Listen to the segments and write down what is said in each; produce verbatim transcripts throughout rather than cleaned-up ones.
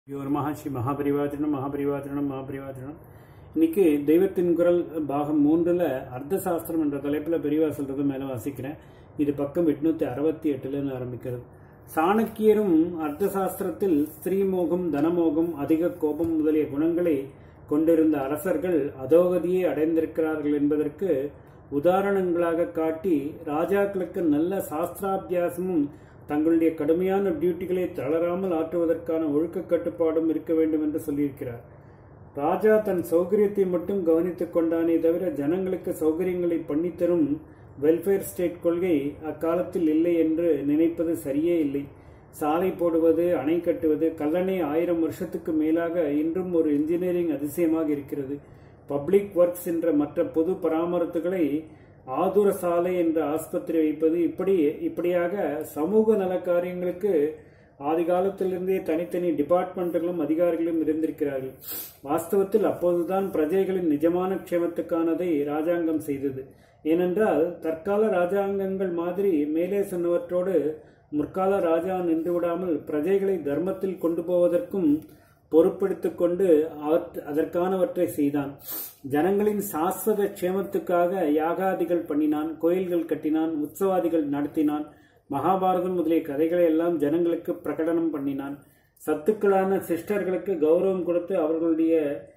ஒரு மகாஸ்ரீ மகாபரிவாச்சனம் மகாபரிவாச்சனம் மகாபரிவாச்சனம். இன்னைக்கு தெய்வத்தின் குரல் பாகம் மூன்றுல அர்த்த சாஸ்திரம் என்ற தலைப்புல பெரியவா சொல்றது மேல வாசிக்கிறேன். இது பக்கம் எட்நூத்தி அறுபத்தி எட்டுல ஆரம்பிக்கிறது. சாணக்கியரும் அர்த்த சாஸ்திரத்தில் ஸ்திரீமோகம், தனமோகம், அதிக கோபம் முதலிய குணங்களை கொண்டிருந்த அரசர்கள் அதோகதியை அடைந்திருக்கிறார்கள் என்பதற்கு உதாரணங்களாக காட்டி ராஜாக்களுக்கு நல்ல சாஸ்திராபியாசமும் தங்களுடைய கடுமையான டியூட்டிகளை தளராமல் ஆற்றுவதற்கான ஒழுக்க கட்டுப்பாடும் இருக்க வேண்டும் என்று சொல்லியிருக்கிறார். ராஜா தன் சௌகரியத்தை மட்டும் கவனித்துக் கொண்டானே தவிர ஜனங்களுக்கு சௌகரியங்களை பண்ணித்தரும் வெல்ஃபேர் ஸ்டேட் கொள்கை அக்காலத்தில் இல்லை என்று நினைப்பது சரியே இல்லை. சாலை போடுவது, அணை கட்டுவது, கல்லணை ஆயிரம் வருஷத்துக்கு மேலாக இன்றும் ஒரு இன்ஜினியரிங் அதிசயமாக இருக்கிறது. பப்ளிக் ஒர்க்ஸ் என்ற மற்ற பொது பராமரிப்புகளை ஆதுர சாலை என்ற ஆஸ்பத்திரி வைப்பது, இப்படி இப்படியாக சமூக நல காரியங்களுக்கு ஆதி காலத்திலிருந்தே தனித்தனி டிபார்ட்மெண்ட்களும் அதிகாரிகளும் இருந்திருக்கிறார்கள். வாஸ்தவத்தில் அப்போதுதான் பிரஜைகளின் நிஜமான க்ஷேமத்துக்கானதை ராஜாங்கம் செய்தது. ஏனென்றால் தற்கால ராஜாங்கங்கள் மாதிரி மேலே சொன்னவற்றோடு முற்கால ராஜா நின்று விடாமல் பிரஜைகளை தர்மத்தில் கொண்டு போவதற்கும் பொறுப்பெடுத்துக் கொண்டு அதற்கானவற்றை செய்தான். ஜனங்களின் சாஸ்வத க்ஷேமத்துக்காக யாகாதிகள் பண்ணினான், கோயில்கள் கட்டினான், உற்சவாதிகள் நடத்தினான், மகாபாரதம் முதலிய கதைகளை எல்லாம் ஜனங்களுக்கு பிரகடனம் பண்ணினான். சத்துக்களான சிஸ்டர்களுக்கு கௌரவம் கொடுத்து அவர்களுடைய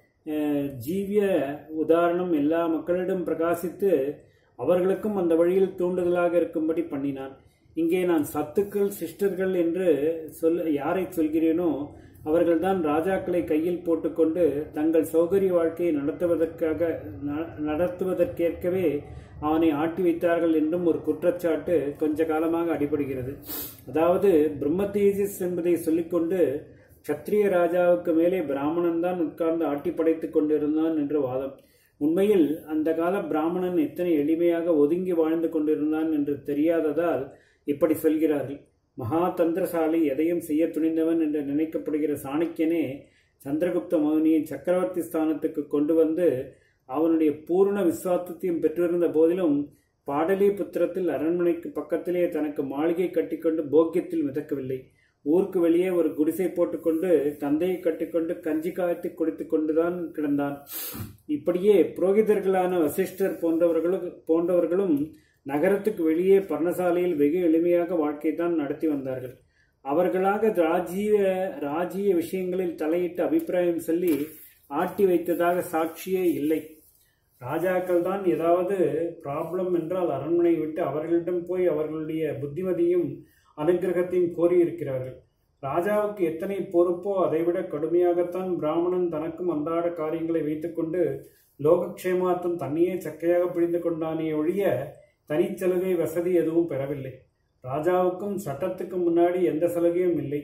ஜீவிய உதாரணம் எல்லா மக்களிடம் பிரகாசித்து அவர்களுக்கும் அந்த வழியில் தூண்டுதலாக இருக்கும்படி பண்ணினான். இங்கே நான் சத்துக்கள் சிஸ்டர்கள் என்று சொல் யாரை சொல்கிறேனோ அவர்கள்தான் ராஜாக்களை கையில் போட்டுக்கொண்டு தங்கள் சௌகரிய வாழ்க்கையை நடத்துவதற்காக நடத்துவதற்கேற்கவே அவனை ஆட்டி வைத்தார்கள் என்றும் ஒரு குற்றச்சாட்டு கொஞ்ச காலமாக அடிபடுகிறது. அதாவது பிரம்ம தேஜஸ் என்பதை சொல்லிக்கொண்டு சத்திரிய ராஜாவுக்கு மேலே பிராமணன் தான் உட்கார்ந்து ஆட்டி படைத்துக் கொண்டிருந்தான் என்று வாதம். உண்மையில் அந்த கால பிராமணன் எத்தனை எளிமையாக ஒதுங்கி வாழ்ந்து கொண்டிருந்தான் என்று தெரியாததால் இப்படி சொல்கிறார்கள். மகா தந்திரசாலி, எதையும் செய்ய துணிந்தவன் என்று நினைக்கப்படுகிற சாணக்கியனே சந்திரகுப்த மௌனியை சக்கரவர்த்தி ஸ்தானத்துக்கு கொண்டு வந்து அவனுடைய பூர்ண விசுவாசத்தையும் பெற்றிருந்த போதிலும் பாடலிபுத்திரத்தில் அரண்மனைக்கு பக்கத்திலே தனக்கு மாளிகை கட்டிக்கொண்டு போக்கியத்தில் மிதக்கவில்லை. ஊருக்கு வெளியே ஒரு குடிசை போட்டுக்கொண்டு தந்தையை கட்டிக்கொண்டு கஞ்சி காய்த்து குடித்துக் கொண்டுதான் கிடந்தான். இப்படியே புரோகிதர்களான வசிஷ்டர் போன்றவர்களும் போன்றவர்களும் நகரத்துக்கு வெளியே பர்ணசாலையில் வெகு எளிமையாக வாழ்க்கை தான் நடத்தி வந்தார்கள். அவர்களாக ராஜீவ ராஜீய விஷயங்களில் தலையிட்டு அபிப்பிராயம் சொல்லி ஆட்டி வைத்ததாக சாட்சியே இல்லை. ராஜாக்கள் தான் ஏதாவது ப்ராப்ளம் என்றால் அரண்மனை விட்டு அவர்களிடம் போய் அவர்களுடைய புத்திமதியும் அனுகிரகத்தையும் கோரியிருக்கிறார்கள். ராஜாவுக்கு எத்தனை பொறுப்போ அதைவிட கடுமையாகத்தான் பிராமணன் தனக்கும் அன்றாட காரியங்களை வைத்துக்கொண்டு லோகக்ஷேமார்த்தம் தன்னையே சக்கையாக பிடிந்து கொண்டானே ஒழிய தனிச்சலுகை வசதி எதுவும் பெறவில்லை. ராஜாவுக்கும் சட்டத்துக்கு முன்னாடி எந்த சலுகையும் இல்லை.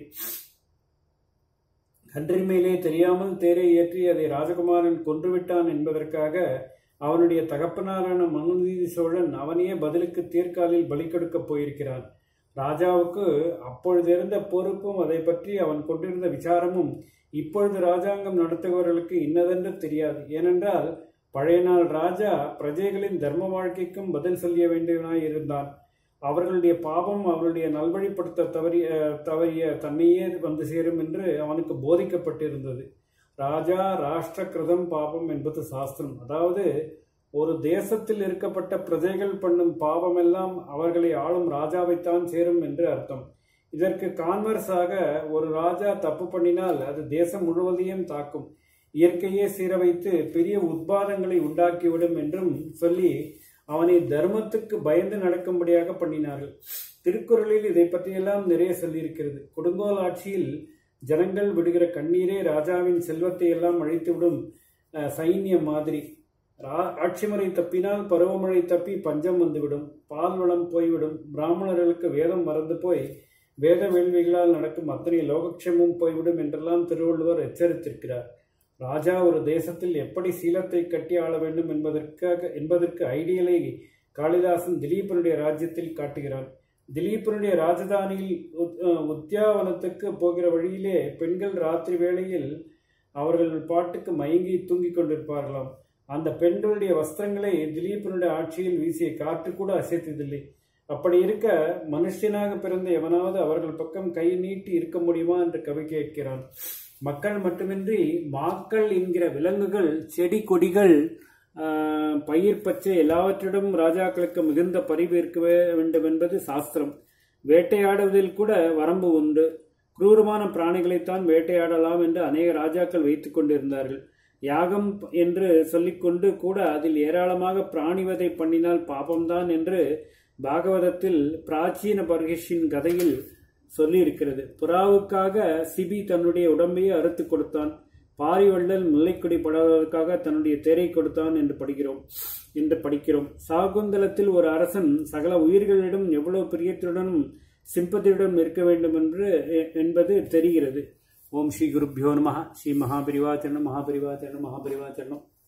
கன்றி மேலே தெரியாமல் தேரை ஏற்றி அதை ராஜகுமாரன் கொன்றுவிட்டான் என்பதற்காக அவனுடைய தகப்பனாரான மனுநீதி சோழன் அவனையே பதிலுக்கு தீர்க்காலில் பலி கொடுக்கப் போயிருக்கிறான். ராஜாவுக்கு அப்பொழுதிருந்த பொறுப்பும் அதை பற்றி அவன் கொண்டிருந்த விசாரமும் இப்பொழுது ராஜாங்கம் நடத்துபவர்களுக்கு இன்னதென்று தெரியாது. ஏனென்றால் பழைய நாள் ராஜா பிரஜைகளின் தர்ம வாழ்க்கைக்கும் பதில் சொல்ல வேண்டியவனாய் இருந்தான். அவர்களுடைய பாவம் அவர்களுடைய நல்வழிப்படுத்த தவறிய தவறிய தன்னையே வந்து சேரும் என்று அவனுக்கு போதிக்கப்பட்டிருந்தது. ராஜா ராஷ்டிர கிருதம் பாபம் என்பது சாஸ்திரம். அதாவது ஒரு தேசத்தில் இருக்கப்பட்ட பிரஜைகள் பண்ணும் பாவமெல்லாம் அவர்களை ஆளும் ராஜாவைத்தான் சேரும் என்று அர்த்தம். இதற்கு கான்வர்ஸாக ஒரு ராஜா தப்பு பண்ணினால் அது தேசம் முழுவதையும் தாக்கும், இயற்கையே சீர வைத்து பெரிய உத்பாதங்களை உண்டாக்கிவிடும் என்றும் சொல்லி அவனை தர்மத்துக்கு பயந்து நடக்கும்படியாக பண்ணினார்கள். திருக்குறளில் இதை பற்றியெல்லாம் நிறைய சொல்லியிருக்கிறது. கொடுங்கோல் ஆட்சியில் ஜனங்கள் விடுகிற கண்ணீரே ராஜாவின் செல்வத்தை எல்லாம் அழித்துவிடும் சைன்யம் மாதிரி. ஆட்சி முறை தப்பினால் பருவமழை தப்பி பஞ்சம் வந்துவிடும், பால் வளம் போய்விடும், பிராமணர்களுக்கு வேதம் மறந்து போய் வேத வேள்விகளால் நடக்கும் அத்தனை லோகக்ஷேமும் போய்விடும் என்றெல்லாம் திருவள்ளுவர் எச்சரித்திருக்கிறார். ராஜா ஒரு தேசத்தில் எப்படி சீலத்தை கட்டி ஆள வேண்டும் என்பதற்காக என்பதற்கு ஐடியலை காளிதாசன் திலீபனுடைய ராஜ்யத்தில் காட்டுகிறான். திலீபனுடைய ராஜதானியில் உத்தியாவனத்துக்கு போகிற வழியிலே பெண்கள் ராத்திரி வேளையில் அவர்கள் பாட்டுக்கு மயங்கி தூங்கிக் கொண்டிருப்பார்களாம். அந்த பெண்களுடைய வஸ்திரங்களை திலீபனுடைய ஆட்சியில் வீசிய காற்று கூட அசைத்ததில்லை. அப்படி இருக்க மனுஷனாக பிறந்த எவனாவது அவர்கள் பக்கம் கை நீட்டி இருக்க முடியுமா என்று கவி கேட்கிறான். மக்கள் மட்டுமின்றி மாக்கள் என்கிற விலங்குகள், செடி கொடிகள், பயிர் பச்சை எல்லாவற்றிடம் ராஜாக்களுக்கு மிகுந்த பரிவு இருக்க வேண்டும் என்பது சாஸ்திரம். வேட்டையாடுவதில் கூட வரம்பு உண்டு. குரூரமான பிராணிகளைத்தான் வேட்டையாடலாம் என்று அநேக ராஜாக்கள் வைத்துக் கொண்டிருந்தார்கள். யாகம் என்று சொல்லிக்கொண்டு கூட அதில் ஏராளமாக பிராணிவதை பண்ணினால் பாபம்தான் என்று பாகவதத்தில் பிராச்சீன பர்கிஷின் கதையில் சொல்லி இருக்கிறது. புறாவுக்காக சிபி தன்னுடைய உடம்பையே அறுத்து கொடுத்தான். பாரிவள்ளல் முல்லைக்கொடி படாததற்காக தன்னுடைய தேரை கொடுத்தான் என்று படிக்கிறோம் என்று படிக்கிறோம் சாகுந்தலத்தில் ஒரு அரசன் சகல உயிர்களிடம் எவ்வளவு பிரியத்துடனும் சிம்பதியுடன் இருக்க வேண்டும் என்று என்பது தெரிகிறது. ஓம் ஸ்ரீ குருப்யோ நமஹ. ஸ்ரீ மகாபரிவாச்சரணம் மகாபரிவாச்சரணம் மகாபரிவாச்சரணம்.